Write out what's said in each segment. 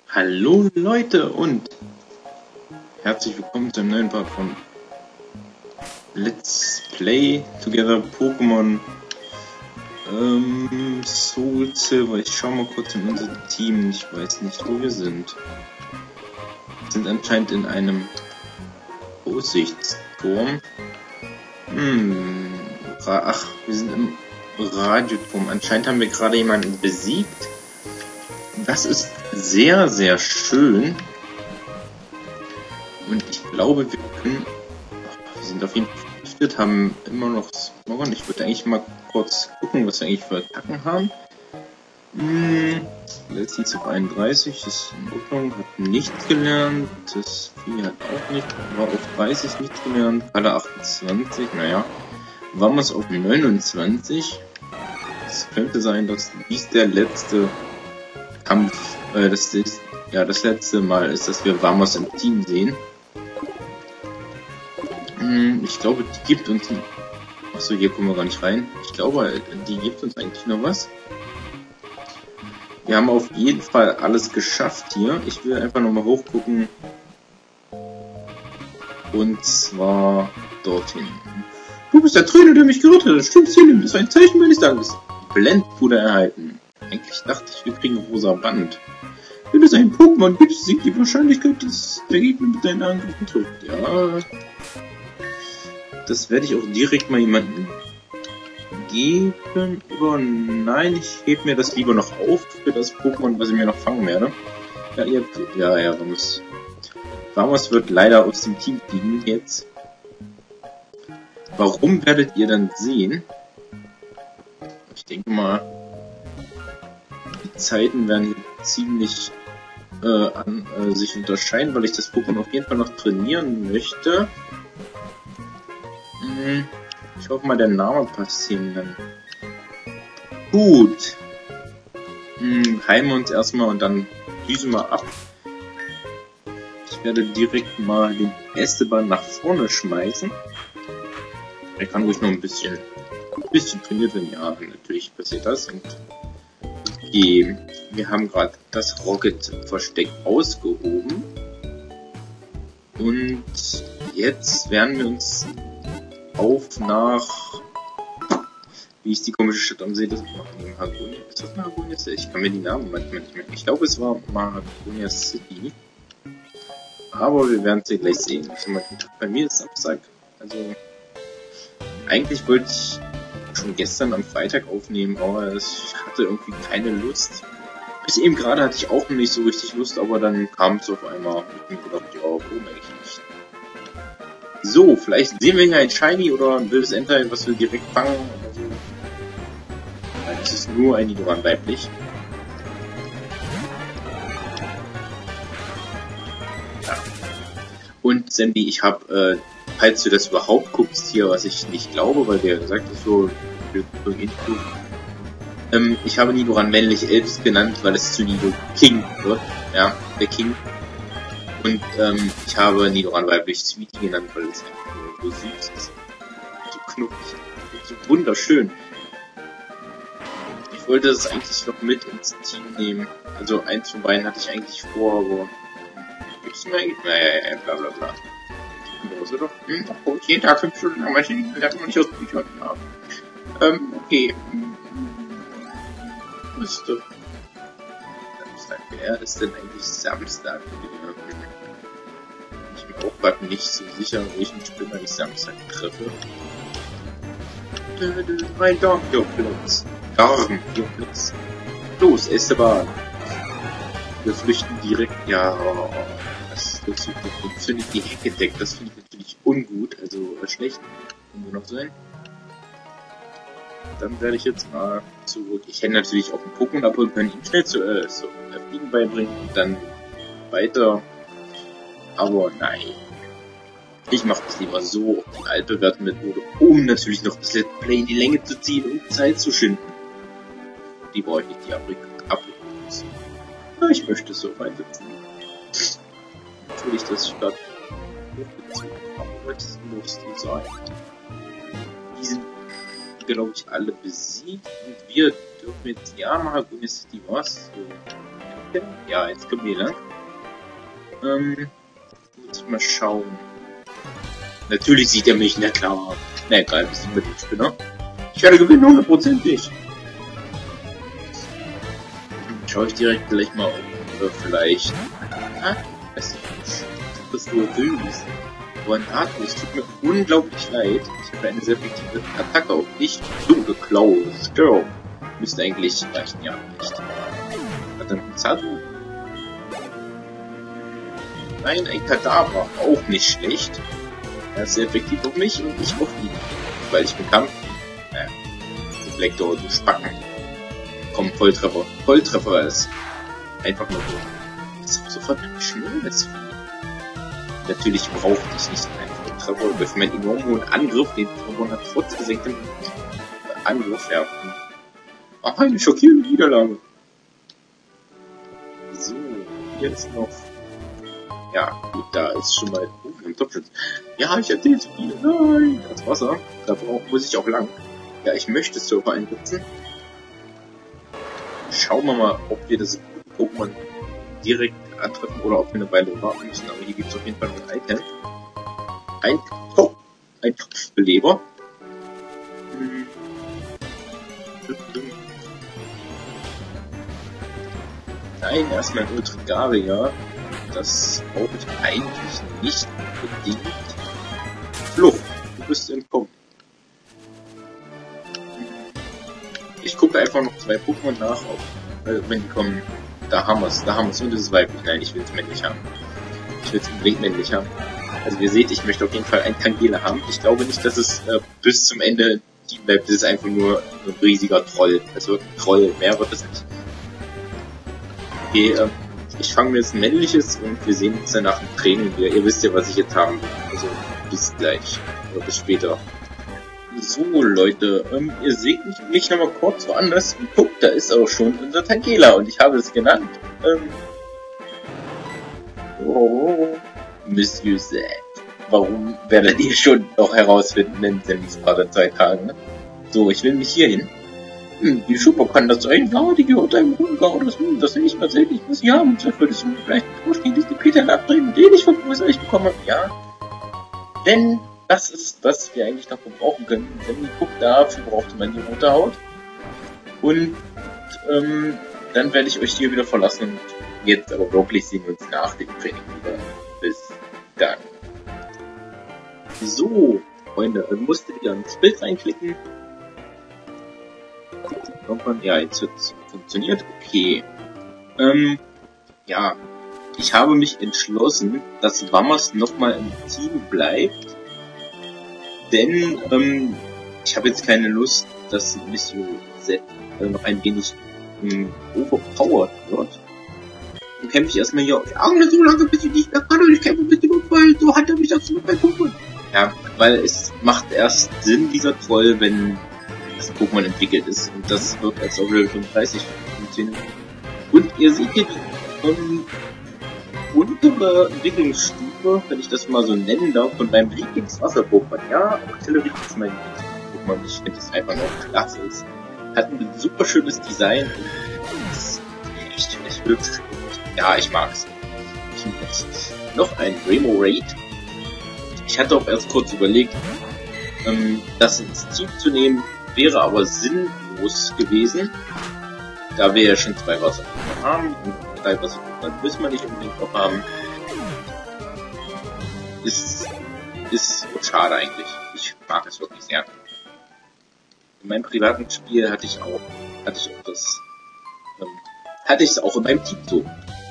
Hallo Leute und herzlich willkommen zu einem neuen Part von Let's Play Together Pokémon Soul Silver. Ich schau mal kurz in unser Team. Ich weiß nicht, wo wir sind. Wir sind anscheinend in einem Aussichtsturm. Ach, wir sind im Radioturm. Anscheinend haben wir gerade jemanden besiegt. Das ist sehr, sehr schön. Und ich glaube, wir können... Wir sind auf jeden Fall vergiftet, haben immer noch Smogon. Ich würde eigentlich mal kurz gucken, was wir eigentlich für Attacken haben. Letzten zu 31 ist in Ordnung, hat nichts gelernt. Das Vieh hat auch nicht, war auf 30 nichts gelernt. Alle 28, naja. Waren wir es auf 29. Es könnte sein, dass dies der letzte Kampf, das letzte Mal ist, dass wir Vamos im Team sehen. Ich glaube, die gibt uns... Achso, hier kommen wir gar nicht rein. Ich glaube, die gibt uns eigentlich noch was. Wir haben auf jeden Fall alles geschafft hier. Ich will einfach nochmal hochgucken. Und zwar dorthin. Du bist der Trainer, der mich gerettet hat. Stimmt, Selim, das ist ein Zeichen meines Dankes. Blendpuder erhalten. Eigentlich dachte ich, wir kriegen rosa Band. Wenn es ein Pokémon gibt, sinkt die Wahrscheinlichkeit, dass der Gegner mit deinen Angriffen trifft. Ja. Das werde ich auch direkt mal jemandem geben. Oder nein, ich hebe mir das lieber noch auf für das Pokémon, was ich mir noch fangen werde. Ja, Vamos wird leider aus dem Team fliegen jetzt. Warum werdet ihr dann sehen? Ich denke mal, die Zeiten werden hier ziemlich sich unterscheiden, weil ich das Pokémon auf jeden Fall noch trainieren möchte. Ich hoffe mal, der Name passt hin dann. Gut. Heilen wir uns erstmal und dann düsen wir ab. Ich werde direkt mal den Esteban nach vorne schmeißen. Er kann ruhig noch ein bisschen trainiert werden. Ja, natürlich passiert das. Und okay, wir haben gerade das Rocket-Versteck ausgehoben. Und jetzt werden wir uns auf nach... Wie ist die komische Stadt am See? Das Mahagonia. Ist das Mahagonia City? Ich kann mir die Namen manchmal nicht merken. Ich glaube, es war Mahagonia City. Aber wir werden es gleich sehen. Bei mir ist Samstag. Also... Eigentlich wollte ich schon gestern am Freitag aufnehmen, aber ich hatte irgendwie keine Lust. Bis eben gerade hatte ich auch noch nicht so richtig Lust, aber dann kam es auf einmal. Ich mir gedacht, ja, warum eigentlich nicht? So, vielleicht sehen wir hier ein Shiny oder ein wildes Entei, was wir direkt fangen oder so. Nein, es ist nur ein Nidoran weiblich. Ja. Und Sandy, ich habe falls du das überhaupt guckst hier, was ich nicht glaube, weil der gesagt hat so, ich habe Nidoran männlich Elfs genannt, weil es zu Nido King wird, ja, der King. Und ich habe Nidoran weiblich Sweetie genannt, weil es einfach nur so süß ist, so knuffig, so wunderschön. Ich wollte das eigentlich noch mit ins Team nehmen, also eins von beiden hatte ich eigentlich vor, aber gibt's mir eigentlich, naja, bla bla bla. Doch, jeden Tag 5 Stunden lang Maschinen, lernt man nicht aus Büchern haben. Okay. Müsste. Samstag, wer ist denn eigentlich Samstag? Ich bin auch gerade nicht so sicher, welchen Stürmer ich Samstag treffe. Mein Darmjoplatz. Darmjoplatz. Los, Esteban. Wir flüchten direkt. Ja, das finde ich die Hecke deckt, das finde ich natürlich ungut, also schlecht, muss noch sein. Dann werde ich jetzt mal zurück. Ich hätte natürlich auch einen Pokémon abholen können, ihm schnell zu Fliegen beibringen und dann weiter. Aber nein. Ich mache das lieber so auf die altbewährte Methode, um natürlich noch das Let's Play in die Länge zu ziehen und Zeit zu schinden. Die brauche ich nicht, die Abrückung. Ja, ich möchte es so einsetzen. Natürlich das statt hochgezogen, aber das muss nicht sein. Die sind, glaube ich, alle besiegt und wir dürfen jetzt, ja, Mahagonia City was? So, Ja, jetzt kommen wir lang. Muss ich mal schauen. Natürlich sieht er mich, na klar. Na egal, wir sind mit dem Spinner. Ich werde gewinnen, 100%ig. Schaue ich direkt gleich mal um, vielleicht. Das ist nur Wildnis. Aber ein Arthur, es tut mir unglaublich leid. Ich habe eine sehr effektive Attacke auf dich. Dunkle Klaue, Störung. Müsste eigentlich reichen, ja, echt. Hat dann ein Zato? Nein, ein Kadaver, auch nicht schlecht. Er ist sehr effektiv auf mich und ich auf ihn. Weil ich bin Kampf. Reflektor, du Spacken. Komm, Volltreffer. Volltreffer ist einfach nur so. Das ist sofort schnell, das Vieh. Natürlich brauchte ich nicht einen Volltreffer. Durch meinen enorm hohen Angriff, den Trevor hat trotz gesenktem Angriff, ja. Ach, eine schockierende Niederlage. So, jetzt noch. Ja, gut, da ist schon mal ein Topschutz. Ja, ich erzähle zu viel. Nein, das Wasser. Da muss ich auch lang. Ja, ich möchte Surfer einsetzen. Schauen wir mal, ob wir das Pokémon direkt antreffen oder ob wir eine Weile warten müssen. Aber hier gibt es auf jeden Fall ein Item. Ein Topfbeleber. Nein, erstmal ein Ultrigaria. Das brauche ich eigentlich nicht unbedingt. Flucht, du bist entkommen. Ich gucke einfach noch 2 Pokémon nach, wenn die kommen. Da haben wir es und es ist weiblich. Nein, ich will es männlich haben. Ich will es unbedingt männlich haben. Also ihr seht, ich möchte auf jeden Fall ein Tangela haben. Ich glaube nicht, dass es bis zum Ende Team bleibt. Das ist einfach nur ein riesiger Troll. Also ein Troll, mehr wird es nicht. Okay, ich fange mir jetzt ein männliches und wir sehen uns dann nach dem Training wieder. Ihr wisst ja, was ich jetzt haben will. Also bis gleich. Oder bis später. So, Leute, ihr seht mich nochmal kurz woanders. Guckt, da ist auch schon unser Tangela und ich habe es genannt. Monsieur Z. Warum werdet ihr schon noch herausfinden in diesen paar 2 Tagen? Ne? So, ich will mich hier hin. Die Schuppe kann das sein? Ja, die gehört einem Hungar. Das will ich tatsächlich, muss ich haben. Und würdest du mir vielleicht vorstellen, diesen Peter abdrehen, den ich von euch bekommen habe? Ja. Denn das ist, was wir eigentlich noch gebrauchen können. Denn guckt, dafür brauchte man die rote Haut. Und dann werde ich euch hier wieder verlassen. Und jetzt aber wirklich sehen wir uns nach dem Training wieder. Bis dann. So, Freunde, musste wieder ins Bild reinklicken. Ja, jetzt hat es funktioniert. Okay. Ja, ich habe mich entschlossen, dass Wammers nochmal im Team bleibt. Denn ich habe jetzt keine Lust, dass Monsieur Z noch ein wenig overpowered wird. Dann kämpfe ich erstmal hier auf Augen so lange, bis ich nicht mehr kann und ich kämpfe bis zum Unfall. So hat er mich dazu bei Pokémon. Ja, weil es macht erst Sinn, dieser Troll, wenn das Pokémon entwickelt ist. Und das wird als auf Level 35 funktionieren. Und ihr seht hier die untere Entwicklungsstufe, wenn ich das mal so nennen darf, von meinem Lieblingswasser-Pokémon. Ja, Artillerie ist mein Lieblings-Pokémon. Ich finde es einfach noch klasse. Es hat ein super schönes Design und es ist echt hübsch. Ja, ich mag's. Noch ein Remo Raid. Ich hatte auch erst kurz überlegt, das ins Team zu nehmen, wäre aber sinnlos gewesen, da wir ja schon 2 Wasserpokémon haben und 3 Wasserpokémon müssen wir nicht unbedingt auch haben. Ist schade eigentlich. Ich mag es wirklich sehr. In meinem privaten Spiel hatte ich es auch in meinem Team so.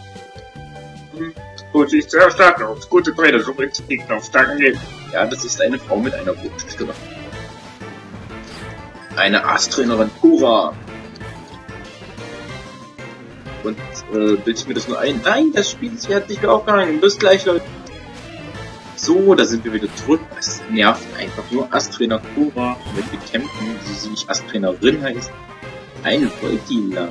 Gut, ich zuerst starten aufs gute Trainer, so bringt es Gegner auf starken Gegner. Ja, das ist eine Frau mit einer guten Stimme. Eine Ass-Trainerin Pura. Und bilde ich mir das nur ein? Nein, das Spiel ist hier hat nicht mehr aufgehangen. Bis gleich, Leute. So, da sind wir wieder zurück. Es nervt einfach nur Ass-Trainer Pura, wenn wir kämpfen, wie sie nicht Ass-Trainerin heißt. Eine Voltilam.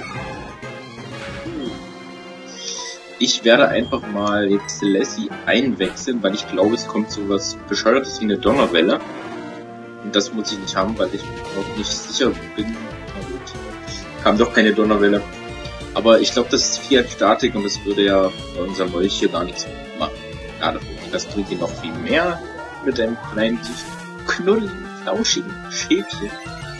Ich werde einfach mal jetzt Lassie einwechseln, weil ich glaube, es kommt sowas Bescheuertes wie eine Donnerwelle. Und das muss ich nicht haben, weil ich noch nicht sicher bin. Na gut. Kam doch keine Donnerwelle. Aber ich glaube, das ist Fiat-Statik und das würde ja bei unserem Molch hier gar nichts machen. Ja, das bringt ihn noch viel mehr mit einem kleinen, knulligen, flauschigen Schäfchen.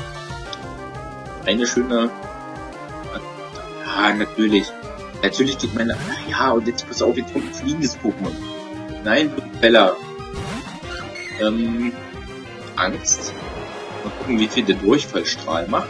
Eine schöne... Ja, natürlich. Natürlich geht meine... Ja, und jetzt pass auf, jetzt kommt ein fliegendes Pokémon. Nein, Bella. Angst. Mal gucken, wie viel der Durchfallstrahl macht.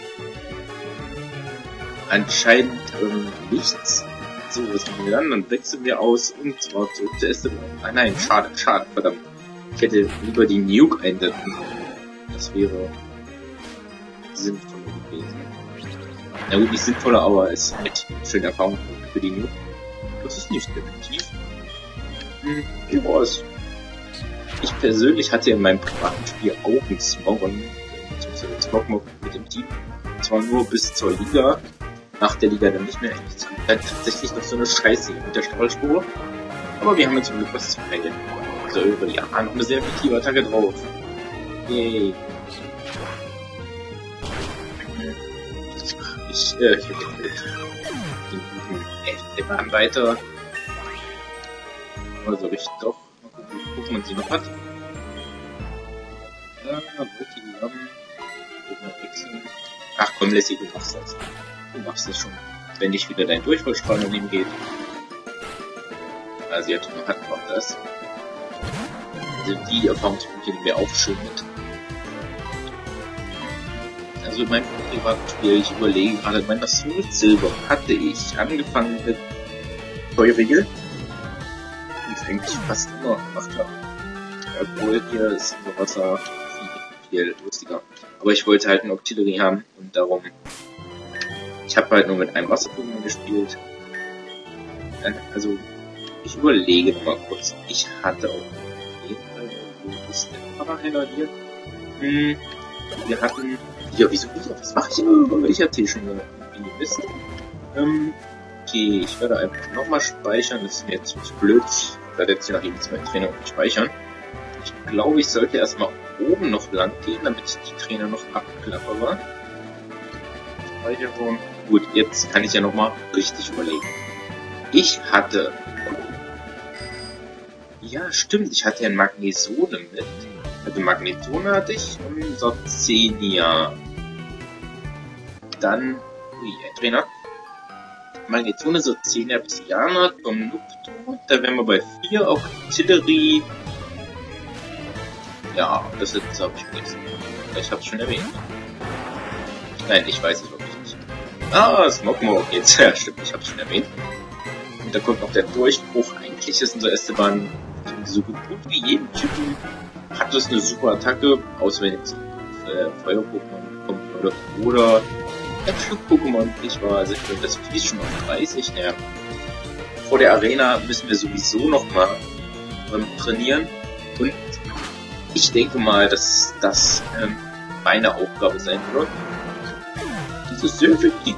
Anscheinend nichts. So, was machen wir dann? Dann wechseln wir aus und zwar zurück zur ersten. Ah nein, schade, verdammt. Ich hätte lieber die Nuke einsetzen sollen. Das wäre sinnvoller gewesen. Na gut, nicht sinnvoller, aber es ist halt schöne Erfahrung für die Nuke. Das ist nicht definitiv. Wie war's? Ich persönlich hatte in meinem privaten Spiel auch einen Smogon, beziehungsweise einen Smogmog mit dem Team. Zwar nur bis zur Liga, nach der Liga dann nicht mehr. Jetzt kommt halt tatsächlich noch so eine Scheiße mit der Strahlspur. Aber wir haben jetzt zum Glück was zu heilen. Also über die Jahre noch eine sehr effektive Attacke drauf. Yay. Ich hätte den guten Mann weiter. Also ich doch. Mal gucken, wie Pokémon sie noch hat. Ja, wechseln. Ach komm, Lassie, du machst das. Du machst das schon. Wenn nicht wieder dein Durchfallstrahl daneben geht. Also sie hat noch das. Also die Erfahrungspunkte nehmen wir auch schön mit. Also in meinem privaten Spiel, ich überlege gerade, mein Soul Silver hatte ich angefangen mit Feurigel. Und eigentlich fast immer gemacht habe. Obwohl hier ist unser Wasser viel lustiger. Aber ich wollte halt ein Octillery haben und darum. Ich habe halt nur mit einem Wasser-Pokémon gespielt. Also, ich überlege noch mal kurz. Ich hatte auch wo ist der Paraheiler hier? Wir hatten. Ja, wieso? Was mache ich immer? Ich hatte schon irgendwie Mist. Okay, ich werde einfach nochmal speichern. Das ist mir jetzt zu blöd. Ich werde jetzt hier nach jedem zweiten Trainer speichern. Ich glaube, ich sollte erstmal oben noch lang gehen, damit ich die Trainer noch abklappere. Speicherung. Gut, jetzt kann ich ja nochmal richtig überlegen. Ich hatte... Ja, stimmt, ich hatte ja ein Magnesone mit. Also Magnesone hatte ich und Sorcenia. Dann... Ui, ein Trainer. Magnesone, Sorcenia, Psyana, Domnupto. Da wären wir bei 4 Octillery. Ja, das jetzt habe ich vergessen. Ich habe es schon erwähnt. Nein, ich weiß es wirklich nicht. Ah, Smogmog jetzt. Ja, stimmt, ich habe es schon erwähnt. Und da kommt noch der Durchbruch. Eigentlich ist unser Esteban so gut wie jeden Typen. Hat das eine super Attacke, außer wenn jetzt Feuer-Pokémon kommen würde. Oder ein Flug-Pokémon. Ich war, also ich glaube, das fließt schon auf 30. Naja. Vor der Arena müssen wir sowieso nochmal trainieren. Und ich denke mal, dass das meine Aufgabe sein wird. Das ist sehr effektiv.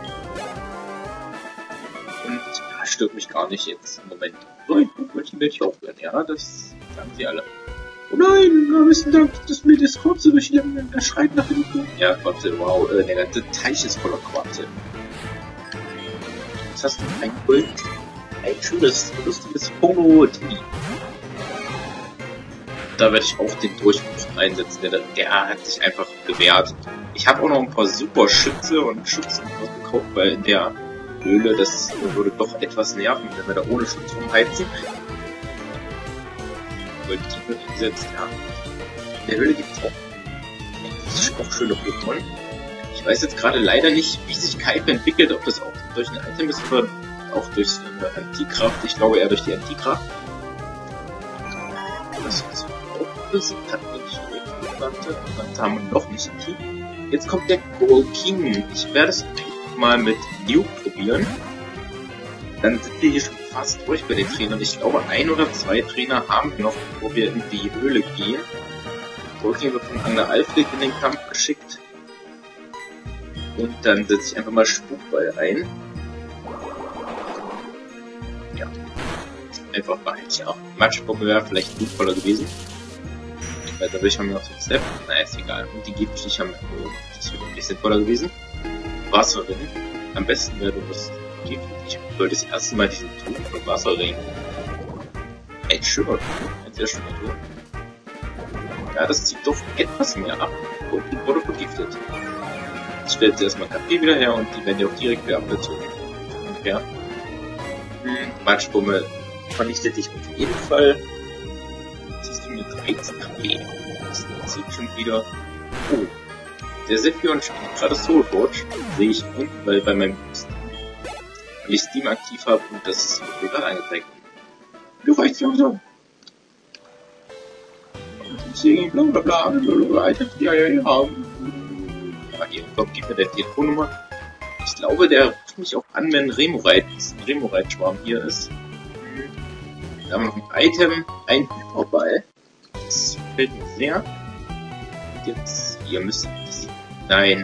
Und ja, stört mich gar nicht jetzt im Moment. So ein Pokémon werde ich auch werden. Ja, das sagen sie alle. Oh nein, wir müssen da, dass mir das Quapsel durch den schreit nach hinten. Ja, Quapsel, wow, der ganze Teich ist voller Quapsel. Was hast du? Ein Kult? Ein schönes, lustiges Pongo-Tini. Da werde ich auch den Durchbruch einsetzen, der hat sich einfach bewährt. Ich habe auch noch ein paar super Schütze und Schutz gekauft, weil in der Höhle, das würde doch etwas nerven, wenn wir da ohne Schutz rumheizen. Weil die wird gesetzt, ja. In der Höhle gibt es auch schöne Pokémon. Ich weiß jetzt gerade leider nicht, wie sich Kaipe entwickelt, ob das auch durch ein Item ist oder auch durch eine Antikraft. Ich glaube eher durch die Antikraft. Das ist auch besiegt hat wir nicht und haben wir noch nicht aktiv. Jetzt kommt der Golking. Ich werde es mal mit Nuke probieren. Dann sind wir hier schon fast durch bei den Trainern. Ich glaube, 1 oder 2 Trainer haben wir noch, bevor wir in die Höhle gehen. Golking wird von Angler Alfred in den Kampf geschickt. Und dann setze ich einfach mal Spukball ein. Ja. Einfach behalten. Ja. Matschbombe wäre vielleicht sinnvoller gewesen. Weil dadurch haben wir noch so einen Step. Na, ist egal. Und die Giftviecher haben wir. Oh, das wäre wirklich sinnvoller gewesen. Wasserin. Am besten wäre, du musst ich wollte das erste Mal diesen Ton von Wasserring. Ein schöner Ton, ein sehr schöner Ton. Ja, das zieht doch etwas mehr ab und die wurde vergiftet. Jetzt stellt sie erstmal Kaffee wieder her und die werden ja auch direkt wieder abgezogen. Ja. Matschbummel vernichtet dich auf jeden Fall. Siehst du mir 13 KP. Das sieht schon wieder. Oh. Der Sephion spielt gerade Soulforge. Sehe ich unten, weil bei meinem Steam, weil ich Steam aktiv habe und das wird gerade angezeigt. Du reichst langsam. Bla bla bla bla. Ja, ja, hier, komm, gib mir deine Telefonnummer. Ich glaube, der ruft mich auch an, wenn Remoraid-Schwarm hier ist. Da haben wir noch ein Item, ein Hyperball. Das gefällt mir sehr. Jetzt, ihr müsst das. Nein.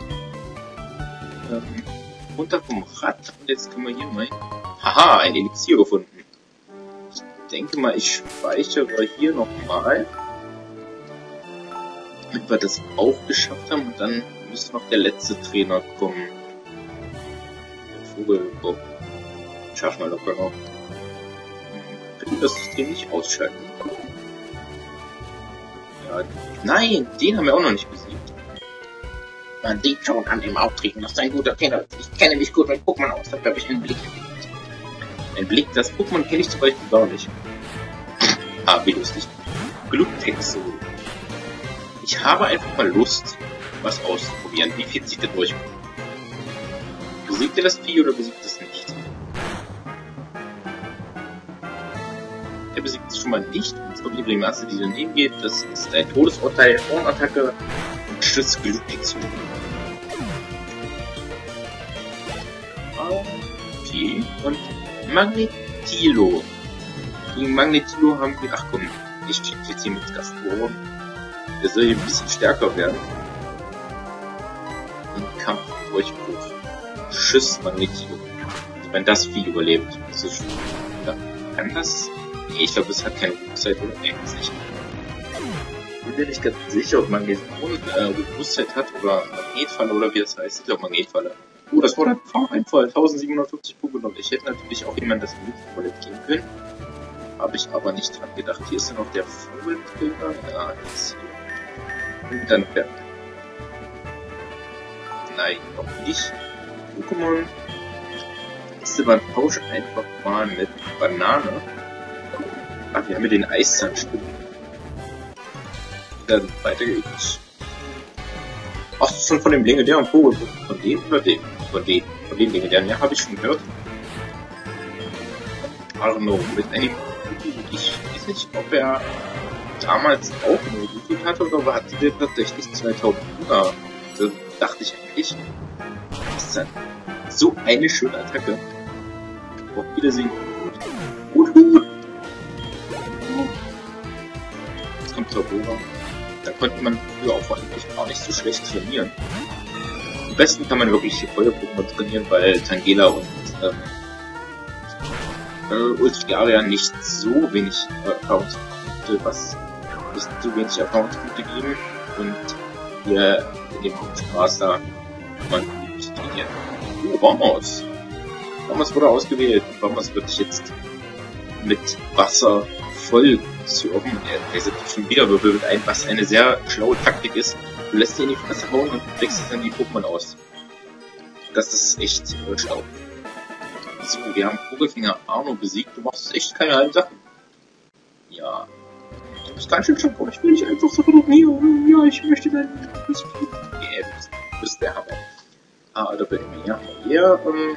Runter vom Rad und jetzt können wir hier mal. Haha, ein Elixier gefunden. Ich denke mal, ich speichere hier nochmal. Damit wir das auch geschafft haben und dann müsste noch der letzte Trainer kommen. Der Vogelbob. Schaffen wir locker noch. Können wir das System nicht ausschalten? Ja, nein, den haben wir auch noch nicht besiegt. Man sieht schon an dem Auftreten, dass ein guter Trainer ist. Ich kenne mich gut mit Pokémon aus, da habe ich einen Blick. Ein Blick, das Pokémon kenne ich zum Beispiel gar nicht. Ah, wie lustig. Glutexol. Ich habe einfach mal Lust, was auszuprobieren. Wie viel zieht der durch? Besiegt er das Vieh oder besiegt es nicht? Er besiegt es schon mal nicht. Und zwar die Grimasse, die daneben geht. Das ist ein Todesurteil, Hornattacke und Schütz Glutexol. Okay. Und Magnetilo. Gegen Magnetilo haben wir... Ach komm, ich check jetzt hier mit Gastronen. Der soll hier ein bisschen stärker werden. Im Kampf Durchbruch. Schuss Magnetilo. Also wenn das Vieh überlebt. Das ist schon... Ja. Kann das... Nee, ich glaube, es hat keine Robustheit, oder? Nee, ist nicht. Ich bin mir nicht ganz sicher, ob Magneton Robustheit hat oder Magnetfalle oder wie das heißt. Ich glaube Magnetfalle. Oh, das war der Farmeinfall. 1750 Punkte und ich hätte natürlich auch jemand das Magnetfalle geben können. Habe ich aber nicht dran gedacht. Hier ist ja noch der Vogelträger. Ja, jetzt hier. Und dann fertig. Nein, noch nicht. Pokémon. Esteban tauscht einfach mal mit Banane. Ach, wir haben hier den Eiszahnstimmen. Dann weiter geht's. Ach, schon von dem legendären Vogel. Von dem oder dem? Von dem legendären. Ja, habe ich schon gehört. Arno mit einem. Ich weiß nicht, ob er damals auch nur YouTube hatte oder hatte der tatsächlich 2000. Da dachte ich eigentlich. Das ist so eine schöne Attacke. Auf Wiedersehen. Gut. Jetzt kommt Torbora. Da konnte man früher auch eigentlich gar nicht so schlecht trainieren. Am besten kann man wirklich Feuer-Pokémon trainieren, weil Tangela und Ultriaria nicht so wenig Erfahrungspunkte, geben und hier in dem Hauptstraß da kann man nicht trainieren. Vamos! Vamos wurde ausgewählt. Vamos wird jetzt mit Wasser voll surfen. Er setzt schon wieder Wirbel ein, was eine sehr schlaue Taktik ist. Du lässt ihn in die Fresse hauen und wechselst dann die Pokémon aus. Das ist echt schlau. So, wir haben Vogelfänger Arno besiegt. Du machst echt keine halben Sachen. Ja. Du bist ganz schön schön. Ich will dich einfach so ignorieren. Ja, ich möchte dein... Okay, du bist der Hammer. Ah, da bin ich mir. Ja,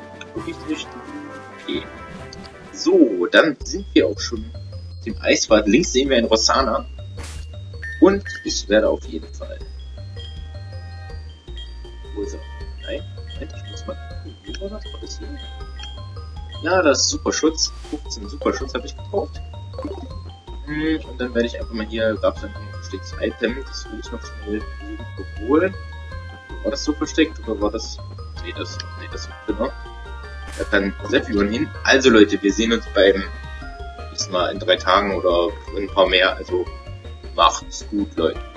okay. So, dann sind wir auch schon dem Eiswald. Links sehen wir einen Rossana. Und ich werde auf jeden Fall... Wo ist er? Nein, ich muss mal... Wo war das hier? Ja, das ist Superschutz. 15 Superschutz habe ich gekauft. Und dann werde ich einfach mal hier, gab es einfach ein verstecktes Item, das will ich noch schnell holen. War das so versteckt oder war das... Nee, das ist drin. Da kann Sephion hin. Also Leute, wir sehen uns beim nächsten Mal in 3 Tagen oder ein paar mehr. Also macht's gut, Leute.